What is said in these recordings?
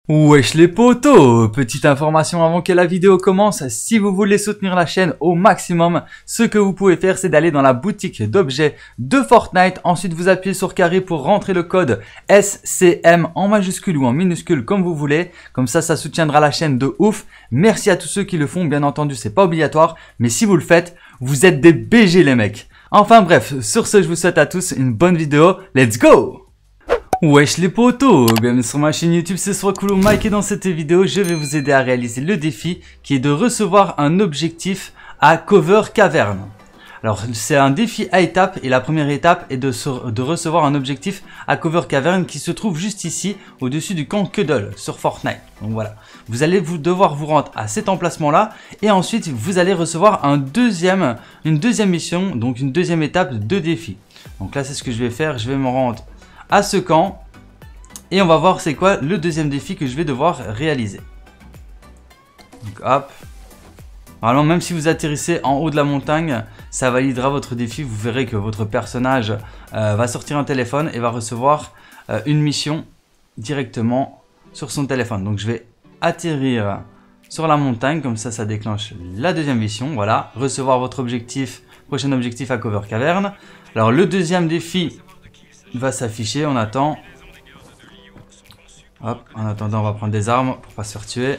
Wesh les potos, petite information avant que la vidéo commence, si vous voulez soutenir la chaîne au maximum, ce que vous pouvez faire c'est d'aller dans la boutique d'objets de Fortnite, ensuite vous appuyez sur carré pour rentrer le code SCM en majuscule ou en minuscule comme vous voulez, comme ça soutiendra la chaîne de ouf. Merci à tous ceux qui le font, bien entendu c'est pas obligatoire, mais si vous le faites, vous êtes des BG les mecs. Enfin bref, sur ce je vous souhaite à tous une bonne vidéo, let's go! Wesh les potos, bienvenue sur ma chaîne YouTube, c'est Swakulu Mike et dans cette vidéo je vais vous aider à réaliser le défi qui est de recevoir un objectif à Cover Cavern. Alors c'est un défi à étapes et la première étape est de recevoir un objectif à Cover Cavern qui se trouve juste ici au-dessus du camp Cuddle sur Fortnite. Donc voilà, vous allez devoir vous rendre à cet emplacement là et ensuite vous allez recevoir une deuxième mission, donc une deuxième étape de défi. Donc là c'est ce que je vais faire, je vais me rendre à ce camp et on va voir c'est quoi le deuxième défi que je vais devoir réaliser. Donc hop, normalement même si vous atterrissez en haut de la montagne ça validera votre défi, vous verrez que votre personnage va sortir un téléphone et va recevoir une mission directement sur son téléphone. Donc je vais atterrir sur la montagne, comme ça déclenche la deuxième mission, voilà, recevoir votre objectif, prochain objectif à Cover Cavern. Alors le deuxième défi va s'afficher, on attend. Hop, en attendant on va prendre des armes pour pas se faire tuer.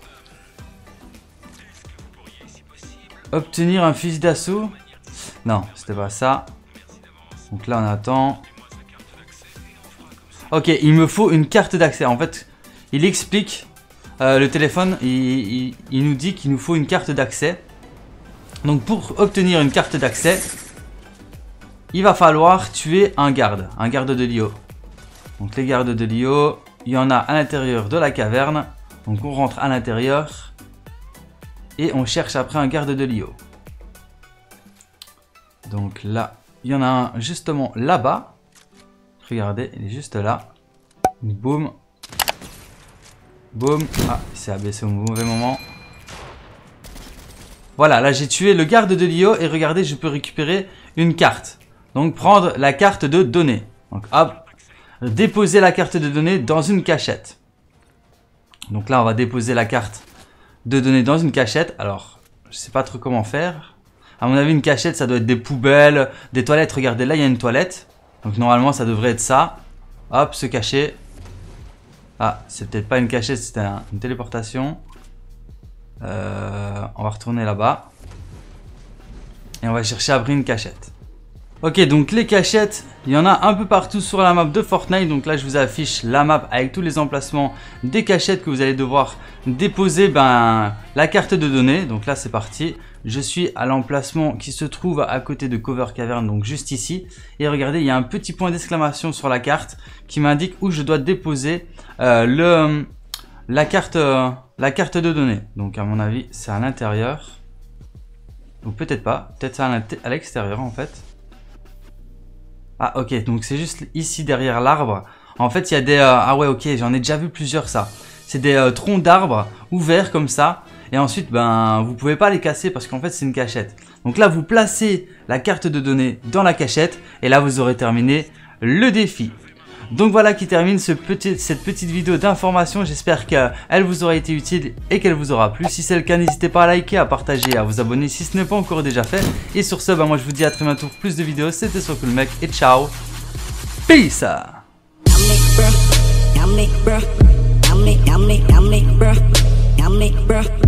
Obtenir un fusil d'assaut. Non, c'était pas ça. Donc là on attend. Ok, il me faut une carte d'accès. En fait, il explique, le téléphone, il nous dit qu'il nous faut une carte d'accès. Donc pour obtenir une carte d'accès, il va falloir tuer un garde de l'IO. Donc les gardes de l'IO, il y en a à l'intérieur de la caverne. Donc on rentre à l'intérieur et on cherche après un garde de l'IO. Donc là, il y en a un justement là-bas. Regardez, il est juste là. Boum. Boum. Ah, il s'est abaissé au mauvais moment. Voilà, là j'ai tué le garde de l'IO et regardez, je peux récupérer une carte. Donc prendre la carte de données. Donc hop, déposer la carte de données dans une cachette. Donc là on va déposer la carte de données dans une cachette. Alors je sais pas trop comment faire. À mon avis une cachette ça doit être des poubelles, des toilettes. Regardez là il y a une toilette. Donc normalement ça devrait être ça. Hop, se cacher. Ah, c'est peut-être pas une cachette, c'était une téléportation. On va retourner là-bas. Et on va chercher à abrir une cachette. Ok, donc les cachettes, il y en a un peu partout sur la map de Fortnite. Donc là, je vous affiche la map avec tous les emplacements des cachettes que vous allez devoir déposer la carte de données. Donc là, c'est parti. Je suis à l'emplacement qui se trouve à côté de Cover Cavern, donc juste ici. Et regardez, il y a un petit point d'exclamation sur la carte qui m'indique où je dois déposer la carte de données. Donc à mon avis, c'est à l'intérieur. Ou peut-être pas. Peut-être c'est à l'extérieur en fait. Ah ok, donc c'est juste ici derrière l'arbre. En fait il y a des... ah ouais ok, j'en ai déjà vu plusieurs ça. C'est des troncs d'arbres ouverts comme ça. Et ensuite vous pouvez pas les casser parce qu'en fait c'est une cachette. Donc là vous placez la carte de données dans la cachette. Et là vous aurez terminé le défi. Donc voilà qui termine cette petite vidéo d'information. J'espère qu'elle vous aura été utile et qu'elle vous aura plu. Si c'est le cas, n'hésitez pas à liker, à partager, à vous abonner si ce n'est pas encore déjà fait. Et sur ce, moi je vous dis à très bientôt pour plus de vidéos. C'était Swakulu Mike et ciao. Peace.